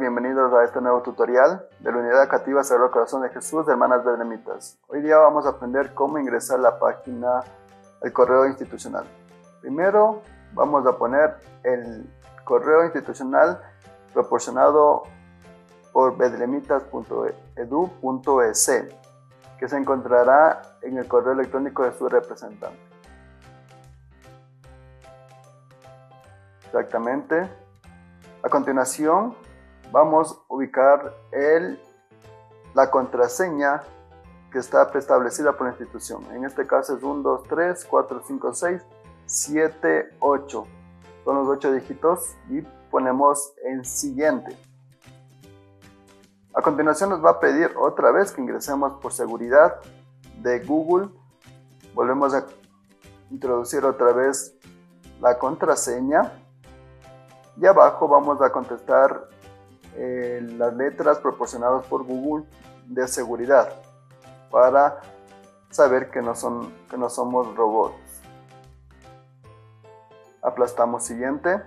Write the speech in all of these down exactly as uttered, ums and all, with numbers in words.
bienvenidos a este nuevo tutorial de la Unidad Educativa Sagrado Corazón de Jesús de Hermanas Betlemitas. Hoy día vamos a aprender cómo ingresar a la página del correo institucional. Primero vamos a poner el correo institucional proporcionado por betlemitas punto edu punto es, que se encontrará en el correo electrónico de su representante. Exactamente. A continuación vamos a ubicar el, la contraseña que está preestablecida por la institución. En este caso es uno, dos, tres, cuatro, cinco, seis, siete, ocho. Son los ocho dígitos y ponemos en siguiente. A continuación nos va a pedir otra vez que ingresemos por seguridad de Google. Volvemos a introducir otra vez la contraseña. Y abajo vamos a contestar eh, las letras proporcionadas por Google de seguridad para saber que no, son, que no somos robots. Aplastamos siguiente.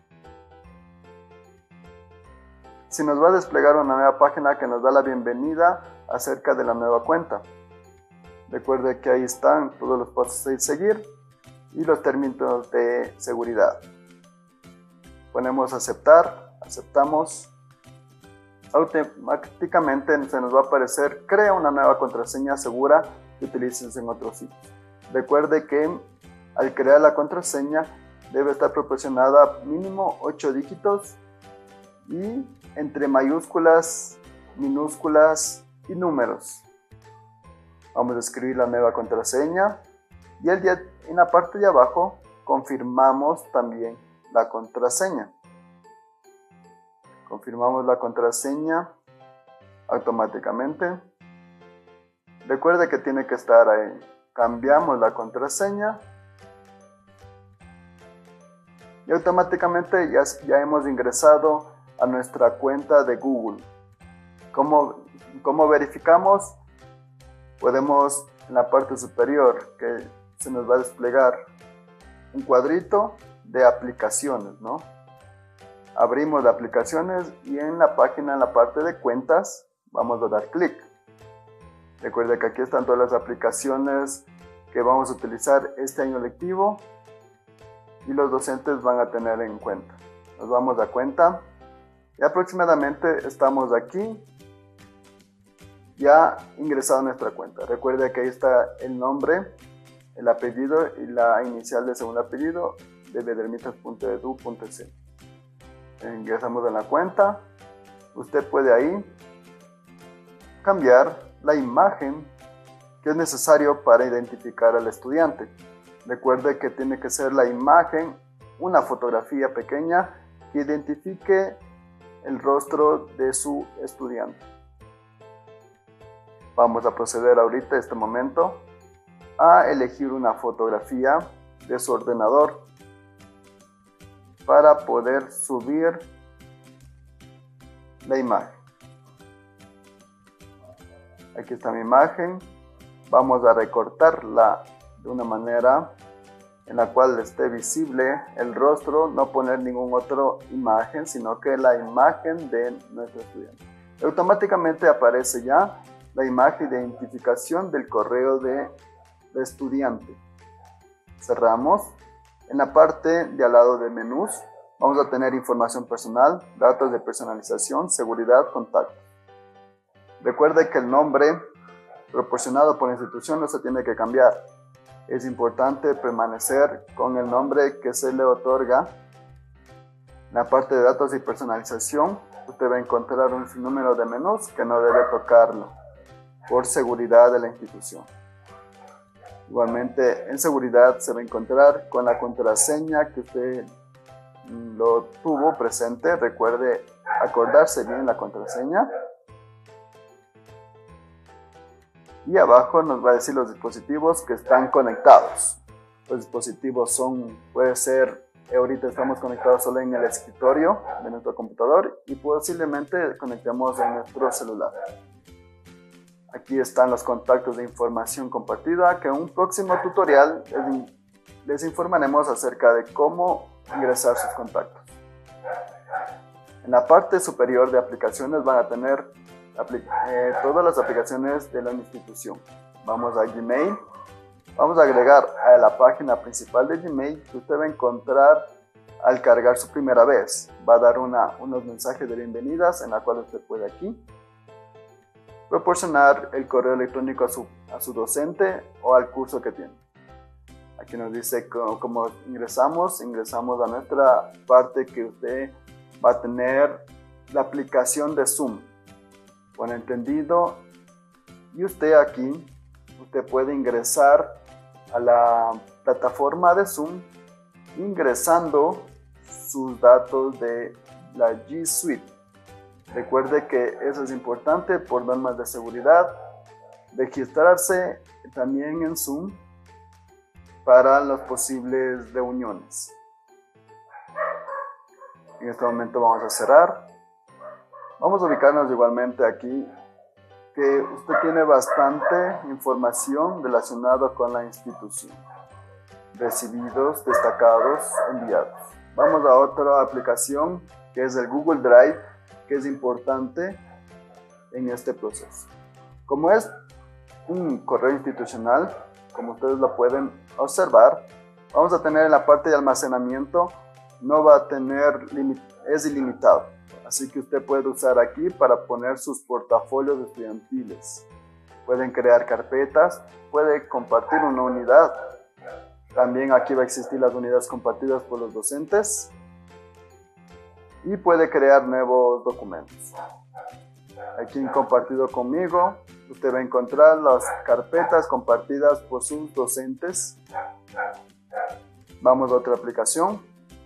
Si nos va a desplegar una nueva página que nos da la bienvenida acerca de la nueva cuenta. Recuerde que ahí están todos los pasos a seguir y los términos de seguridad. Ponemos aceptar, aceptamos. Automáticamente se nos va a aparecer crea una nueva contraseña segura que utilices en otros sitios. Recuerde que al crear la contraseña debe estar proporcionada mínimo ocho dígitos y entre mayúsculas, minúsculas y números. Vamos a escribir la nueva contraseña y el día, en la parte de abajo confirmamos también la contraseña. Confirmamos la contraseña automáticamente. Recuerde que tiene que estar ahí. Cambiamos la contraseña y automáticamente ya, ya hemos ingresado a nuestra cuenta de Google. ¿Cómo, cómo verificamos? Podemos en la parte superior que se nos va a desplegar un cuadrito de aplicaciones, ¿no? Abrimos las aplicaciones y en la página, en la parte de cuentas, vamos a dar clic. Recuerde que aquí están todas las aplicaciones que vamos a utilizar este año lectivo y los docentes van a tener en cuenta. Nos vamos a cuenta y aproximadamente estamos aquí ya ingresado a nuestra cuenta. Recuerde que ahí está el nombre, el apellido y la inicial de segundo apellido de betlemitas punto edu punto es. Ingresamos en la cuenta. Usted puede ahí cambiar la imagen que es necesario para identificar al estudiante. Recuerde que tiene que ser la imagen, una fotografía pequeña que identifique el rostro de su estudiante. Vamos a proceder ahorita, en este momento, a elegir una fotografía de su ordenador para poder subir la imagen. Aquí está mi imagen. Vamos a recortarla de una manera en la cual esté visible el rostro, no poner ninguna otra imagen, sino que la imagen de nuestro estudiante. Automáticamente aparece ya la imagen de identificación del correo de, de estudiante. Cerramos. En la parte de al lado de menús vamos a tener información personal, datos de personalización, seguridad, contactos. Recuerde que el nombre proporcionado por la institución no se tiene que cambiar. Es importante permanecer con el nombre que se le otorga. En la parte de datos y personalización, usted va a encontrar un sinnúmero de menús que no debe tocarlo por seguridad de la institución. Igualmente, en seguridad se va a encontrar con la contraseña que usted lo tuvo presente. Recuerde acordarse bien la contraseña. Y abajo nos va a decir los dispositivos que están conectados. Los dispositivos son, puede ser, ahorita estamos conectados solo en el escritorio de nuestro computador y posiblemente conectemos en nuestro celular. Aquí están los contactos de información compartida, que en un próximo tutorial les, les informaremos acerca de cómo ingresar sus contactos. En la parte superior de aplicaciones van a tener eh, todas las aplicaciones de la institución. Vamos a Gmail. Vamos a agregar a la página principal de Gmail que usted va a encontrar al cargar su primera vez. Va a dar una, unos mensajes de bienvenidas en la cual usted puede aquí proporcionar el correo electrónico a su, a su docente o al curso que tiene. Aquí nos dice cómo, cómo ingresamos. Ingresamos a nuestra parte que usted va a tener la aplicación de Zoom. Con entendido. Y usted aquí, usted puede ingresar a la plataforma de Zoom ingresando sus datos de la G Suite. Recuerde que eso es importante por normas de seguridad. Registrarse también en Zoom para las posibles reuniones. En este momento vamos a cerrar. Vamos a ubicarnos igualmente aquí que usted tiene bastante información relacionada con la institución. Recibidos, destacados, enviados. Vamos a otra aplicación que es el Google Drive, que es importante en este proceso. Como es un correo institucional, como ustedes lo pueden observar, vamos a tener en la parte de almacenamiento, no va a tener, es ilimitado. Así que usted puede usar aquí para poner sus portafolios estudiantiles. Pueden crear carpetas, puede compartir una unidad. También aquí va a existir las unidades compartidas por los docentes. Y puede crear nuevos documentos. Aquí en Compartido conmigo, usted va a encontrar las carpetas compartidas por sus docentes. Vamos a otra aplicación.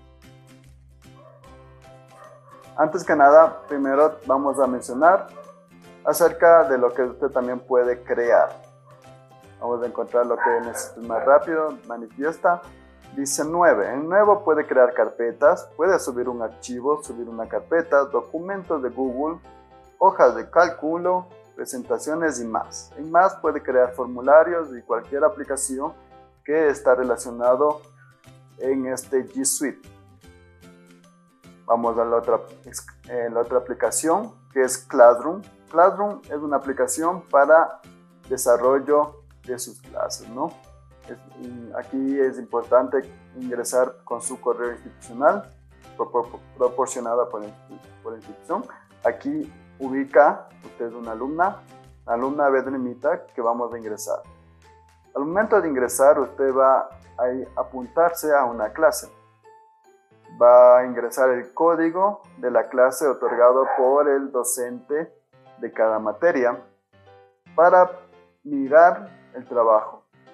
Antes que nada, primero vamos a mencionar acerca de lo que usted también puede crear. Vamos a encontrar lo que necesita más rápido. Manifiesta. Dice nueve. En nuevo puede crear carpetas, puede subir un archivo, subir una carpeta, documentos de Google, hojas de cálculo, presentaciones y más. En más puede crear formularios y cualquier aplicación que está relacionado en este G Suite. Vamos a la otra, eh, la otra aplicación que es Classroom. Classroom es una aplicación para desarrollo de sus clases, ¿no? Es, aquí es importante ingresar con su correo institucional propor, proporcionado por, por la institución. Aquí ubica usted una alumna, la alumna Bedrimita que vamos a ingresar. Al momento de ingresar usted va a apuntarse a una clase. Va a ingresar el código de la clase otorgado por el docente de cada materia para mirar el trabajo.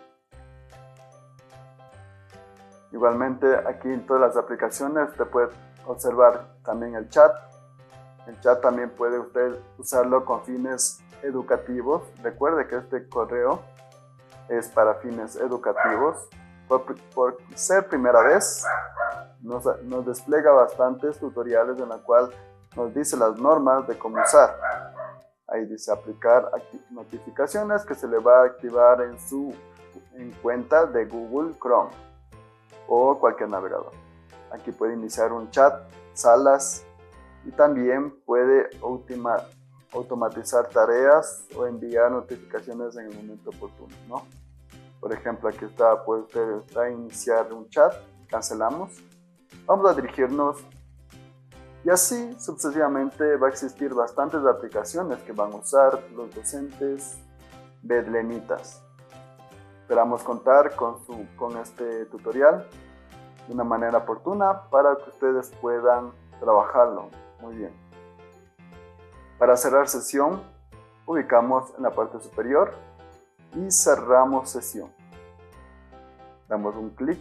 Igualmente aquí en todas las aplicaciones usted puede observar también el chat. El chat también puede usted usarlo con fines educativos. Recuerde que este correo es para fines educativos. Por, por ser primera vez, nos, nos despliega bastantes tutoriales en la cual nos dice las normas de cómo usar. Ahí dice aplicar notificaciones que se le va a activar en su en cuenta de Google Chrome o cualquier navegador. Aquí puede iniciar un chat, salas y también puede ultima, automatizar tareas o enviar notificaciones en el momento oportuno, ¿no? Por ejemplo, aquí está, puede usted está iniciar un chat, cancelamos, vamos a dirigirnos y así sucesivamente va a existir bastantes aplicaciones que van a usar los docentes bedlemitas. Esperamos contar con, su, con este tutorial de una manera oportuna para que ustedes puedan trabajarlo muy bien. Para cerrar sesión, ubicamos en la parte superior y cerramos sesión. Damos un clic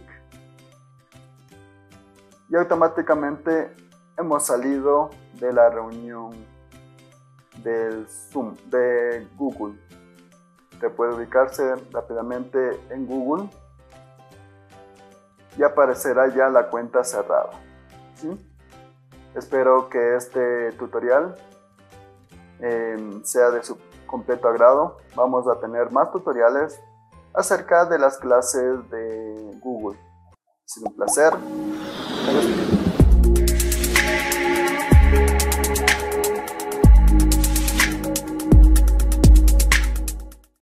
y automáticamente hemos salido de la reunión del Zoom de Google. Usted puede ubicarse rápidamente en Google y aparecerá ya la cuenta cerrada, ¿sí? Espero que este tutorial eh, sea de su completo agrado. Vamos a tener más tutoriales acerca de las clases de Google. Ha sido un placer.